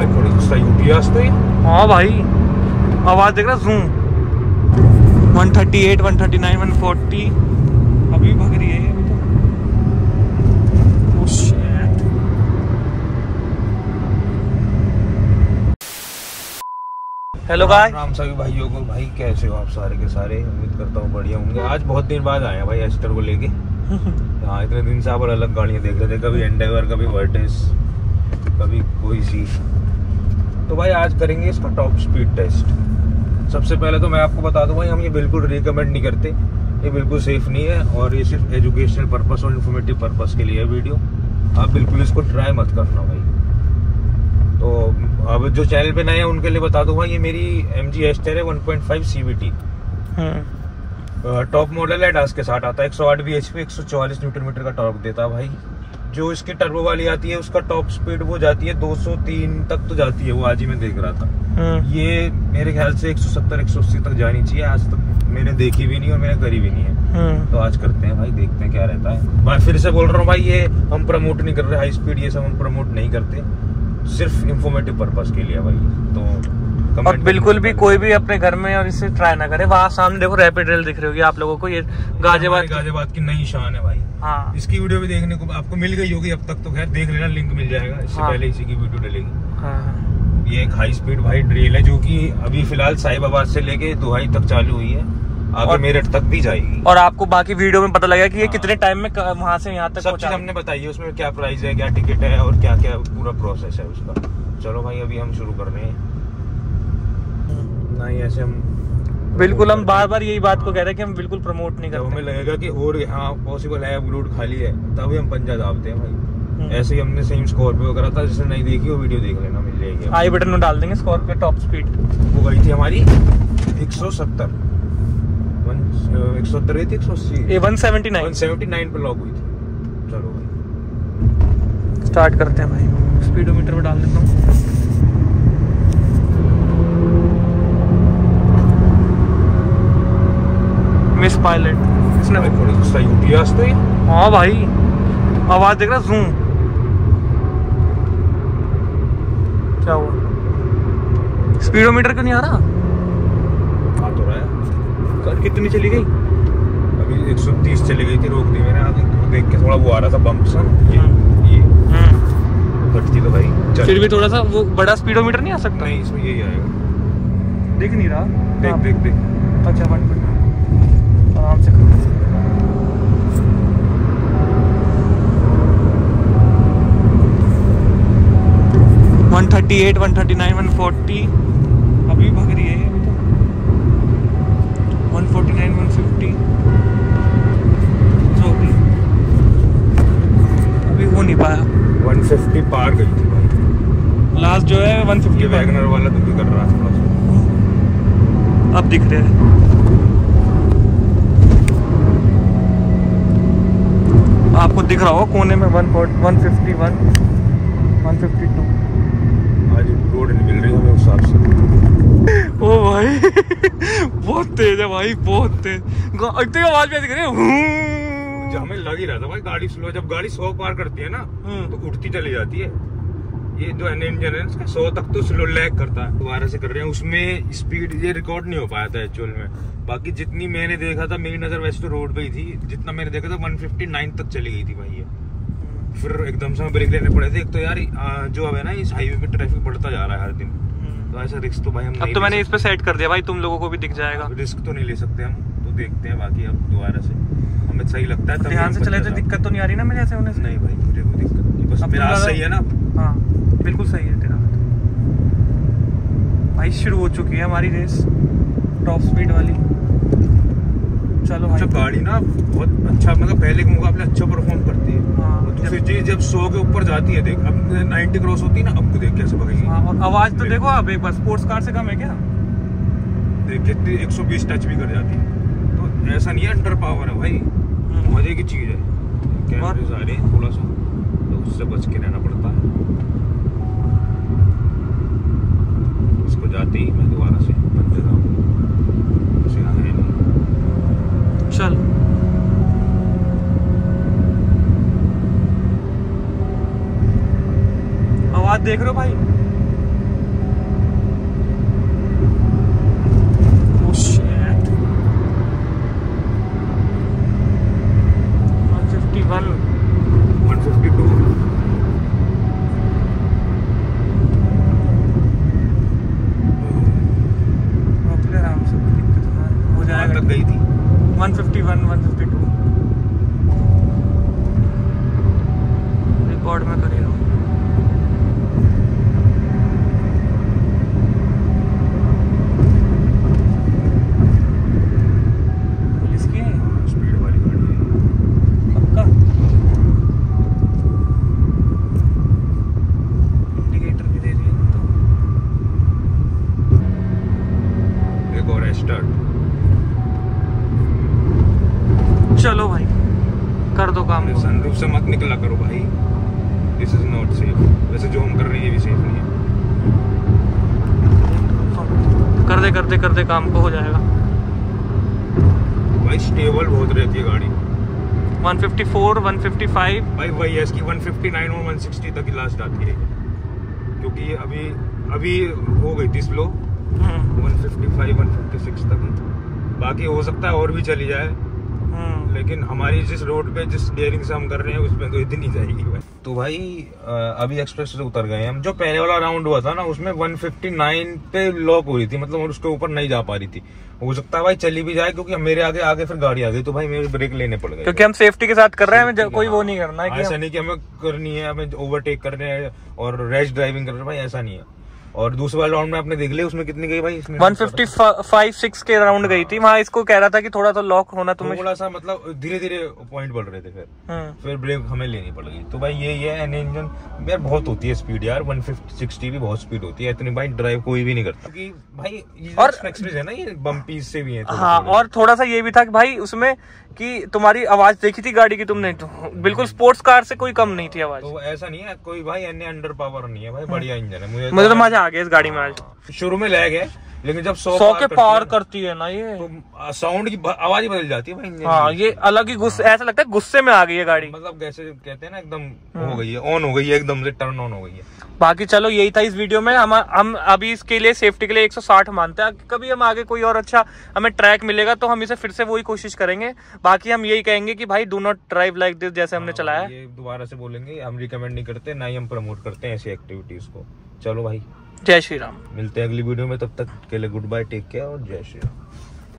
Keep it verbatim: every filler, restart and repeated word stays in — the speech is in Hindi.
थोड़ी सही उठी आज तो ये। हाँ भाई, आवाज देख रहा, zoom one thirty eight, one thirty nine, one forty अभी भाग रही है ये अभी तो। oh shit। Hello guys, Ram सभी भाइयों को। भाई कैसे हो आप सारे के सारे? उम्मीद करता हूँ बढ़िया होंगे। आज बहुत दिन बाद आए हैं भाई एस्टर को लेके। हाँ, इतने दिन से आप अलग गाड़ियाँ देख रहे थे, कभी एंडेवर, कभी वर्टिस, कभी कोई सी। तो भाई आज करेंगे इसका टॉप स्पीड टेस्ट। सबसे पहले तो मैं आपको बता दूं भाई, हम ये बिल्कुल रिकमेंड नहीं करते, ये बिल्कुल सेफ नहीं है और ये सिर्फ एजुकेशनल पर्पस और इन्फॉर्मेटिव पर्पस के लिए है वीडियो। आप बिल्कुल इसको ट्राई मत करना भाई। तो अब जो चैनल पे नए हैं उनके लिए बता दूं भाई, ये मेरी एम जी एस्टर है one point five C V T, top model है। डास के साथ आता है, एक सौ आठ बी एच पी, एक सौ चौवालीस न्यूटन मीटर का टॉर्क देता है भाई। जो इसकी टर्बो वाली आती है उसका टॉप स्पीड वो जाती है दो सौ तीन तक तो जाती है, वो आज ही मैं देख रहा था। ये मेरे ख्याल से एक सौ सत्तर एक सौ अस्सी तक जानी चाहिए। आज तक मैंने देखी भी नहीं और मैंने करी भी नहीं है। तो आज करते हैं भाई, देखते हैं क्या रहता है। मैं फिर से बोल रहा हूँ भाई, ये हम प्रमोट नहीं कर रहे हाई स्पीड, ये सब हम प्रमोट नहीं करते, सिर्फ इंफॉर्मेटिव पर्पस के लिए भाई। तो और बिल्कुल भी कोई भी अपने घर में और इसे ट्राई ना करे। वहाँ सामने देखो रैपिड रेल दिख रही होगी आप लोगों को, ये गाजियाबाद गाजियाबाद की नई शान है भाई। हाँ, इसकी वीडियो भी देखने को आपको मिल गई होगी अब तक, तो खैर देख लेना, लिंक मिल जाएगा। इससे हाँ। पहले इसी की वीडियो डलेगी। हाँ। ये एक हाई स्पीड भाई ड्रिल है, जो कि अभी फिलहाल साहिबाबाद से लेके दुहाई तक चालू हुई है, आगे मेरठ तक भी जाएगी। और आपको बाकी वीडियो में पता लगेगा कि ये हाँ। कितने टाइम में वहाँ से यहाँ तक सब चीज हमने बताई है, उसमें क्या प्राइस है, क्या टिकट है और क्या क्या पूरा प्रोसेस है उसका। चलो भाई अभी हम शुरू कर रहे हैं। नहीं ऐसे हम बिल्कुल, हम बार बार यही बात को कह रहे हैं कि हम बिल्कुल प्रमोट नहीं करते। हमें लगेगा कि और हाँ पॉसिबल है, अब रोड खाली है, तभी हम पंजा दाबते हैं भाई। ऐसे ही हमने सेम स्कॉर्पियो करा था, जिसने नहीं देखी वो वीडियो देख लेना, मिल जाएगी। आई बटन में डाल देंगे। स्कॉर्पियो टॉप स्पीड वो गई थी हमारी एक सौ सत्तर, एक सौ सत्तर गई थी, एक सौ अस्सी, one seventy nine, one seventy nine पे लॉक हुई थी। चलो भाई स्टार्ट करते हैं भाई, स्पीडोमीटर में डाल देता हूँ। मिस पायलट इसने भाई थोड़ी सही उठी आज तो ये। हाँ भाई, आवाज देख रहा, जूम क्या हुआ? स्पीडोमीटर क्यों नहीं आ रहा? आ तो रहा है। कल कितनी चली गई? अभी एक सौ तीस चली गई थी, रोक दी मैंने आगे, देख के थोड़ा वो आ रहा था बम्प सा, ये ये घटती तो भाई चल। फिर भी थोड़ा सा वो बड़ा स्पीडोमीटर नहीं आ सकता? नहीं, इसमें यही आएगा। दिख नहीं रहा, देख देख देख। अच्छा वन मिनट आराम से करो। One thirty eight, one thirty nine, one forty अभी भाग रही है अभी तो। One forty nine, one fifty जो भी अभी हो नहीं पाया। वन फिफ्टी पार गई थी भाई लास्ट जो है वन फिफ्टी। वैगनर वाला तो भी कर रहा है थोड़ा सा, अब दिख रहे हैं। आपको दिख रहा होगा कोने में one fifty one, one fifty two. आज रोड नहीं मिल रही हमें उस हिसाब से। ओ भाई बहुत तेज है भाई, बहुत तेज। इतनी आवाज में दिख रही है। हमें लग ही रहा था भाई गाड़ी स्लो, जब गाड़ी सौ पार करती है ना तो उठती चली जाती है। ये जो इंजन है इसका सौ तक तो स्लो लैग करता है। दोबारा से कर रहे हैं, उसमें स्पीड ये रिकॉर्ड नहीं हो पाया था एक्चुअल में। बाकी जितनी मैंने देखा था, मेरी नजर वैसे तो रोड पे ही थी, जितना मैंने देखा था वन फिफ्टी नाइन तक चली गई थी भाई ये। फिर एकदम से ब्रेक लेने पड़े थे। एक तो यार जो अब है ना, इस हाईवे पे ट्रैफिक बढ़ता जा रहा है हर दिन, तो ऐसा रिस्क तो भाई हम अब तो मैंने इस पे सेट कर दिया भाई, तुम लोगों को भी दिख जाएगा। रिस्क तो नहीं ले सकते हम, तो देखते हैं बाकी अब दोबारा से हमें सही लगता है। ध्यान से चले तो दिक्कत तो नहीं आ रही ना मेरे ऐसे होने से? नहीं भाई मुझे कोई दिक्कत नहीं, बस मेरा सही है ना। हाँ बिल्कुल सही है तेरा भाई। शुरू हो चुकी है हमारी रेस टॉप स्पीड वाली। चलो अच्छा, गाड़ी ना बहुत अच्छा, मतलब पहले के मुकाबले अच्छा परफॉर्म करती है। हाँ, दूसरी चीज जब सौ के ऊपर जाती है, देख अब नाइन्टी क्रॉस होती है ना, अब देख कैसे भगेगी। हाँ, और आवाज तो देखो अब एक बार, स्पोर्ट्स कार से कम है क्या? देख कितनी एक सौ बीस टच भी कर जाती है, तो ऐसा नहीं है अंडर पावर है भाई, मजे की चीज है। कैमरे सारे थोड़ा सा तो उससे बच के रहना पड़ता है। इसको जाते ही मैं दोबारा से बंद देता हूँ, उसे है नहीं। चल आवाज देख रहे हो भाई? निकला करो भाई, दिस इज नॉट सेफ। वैसे जो हम कर रहे हैं ये भी सेफ नहीं है। करते करते करते काम को हो जाएगा भाई। स्टेबल बहुत रहती है गाड़ी। One fifty four, one fifty five भाई वही है इसकी वन फिफ्टी नाइन और वन सिक्सटी तक की लास्ट आती है, क्योंकि अभी अभी हो गई थी slow one fifty five, one fifty six तक। बाकी हो सकता है और भी चली जाए, लेकिन हमारी जिस रोड पे जिस डेयरिंग से हम कर रहे हैं उसमें तो इतनी जाएगी भाई। तो भाई अभी एक्सप्रेस से उतर गए हम। जो पहले वाला राउंड हुआ था ना उसमें वन फिफ्टी नाइन पे लॉक हो रही थी, मतलब उसके ऊपर नहीं जा पा रही थी। हो सकता है भाई चली भी जाए, क्योंकि मेरे आगे आगे फिर गाड़ी आ गई तो भाई मेरे ब्रेक लेने पड़ गए, क्योंकि हम सेफ्टी के साथ कर रहे हैं। हमें कोई वो नहीं करना है कि ऐसा नहीं कि हमें करनी है, हमें ओवरटेक कर रहे हैं और रैश ड्राइविंग कर रहे हैं भाई, ऐसा नहीं है। और दूसरे वाले राउंड में आपने देख लिया उसमें कितनी गई भाई, इसमें वन फिफ्टी फाइव सिक्स के राउंड गई थी। वहाँ इसको कह रहा था कि थोड़ा तो लॉक होना, तुम्हें थोड़ा सा मतलब धीरे धीरे पॉइंट बढ़ रहे थे, फिर फिर ब्रेक हमें लेनी पड़ गई। तो भाई यही है एन इंजन यार, बहुत होती है स्पीड यार, वन फिफ्टी सिक्सटी भी बहुत स्पीड होती है, इतनी भाई ड्राइव कोई भी नहीं करता, क्योंकि भाई और एक्सप्रेस है ना ये बम्पी से भी है। हाँ, और थोड़ा सा ये भी था कि भाई उसमें कि तुम्हारी आवाज देखी थी गाड़ी की तुमने, तो बिल्कुल स्पोर्ट्स कार से कोई कम नहीं थी आवाज। तो ऐसा नहीं है कोई भाई अन्य अंडर पावर नहीं है भाई, बढ़िया इंजन है। मुझे मुझे तो मजा आ गया इस गाड़ी में आज। शुरू में लैग है, लेकिन जब सौ सौ के पार करती है ना ये, तो साउंड की आवाज ही बदल जाती है भाई। हाँ, ये अलग ही गुस्से, ऐसा लगता है गुस्से में आ गई है गाड़ी, मतलब कैसे कहते हैं ना एकदम हो गई है, ऑन हो गई है, एकदम से टर्न ऑन हो गई है। बाकी चलो यही था इस वीडियो में। हम हम अभी इसके लिए सेफ्टी के लिए एक सौ साठ मानते हैं। कभी हम आगे कोई और अच्छा हमें ट्रैक मिलेगा तो हम इसे फिर से वही कोशिश करेंगे। बाकी हम यही कहेंगे कि भाई do not drive like this, जैसे हमने चलाया। ये दोबारा से बोलेंगे, हम रिकमेंड नहीं करते, ना ही हम प्रमोट करते हैं ऐसी एक्टिविटीज को। चलो भाई, जय श्री राम। मिलते हैं अगली वीडियो में, तब तक के लिए गुड बाय, टेक केयर और जय श्री राम।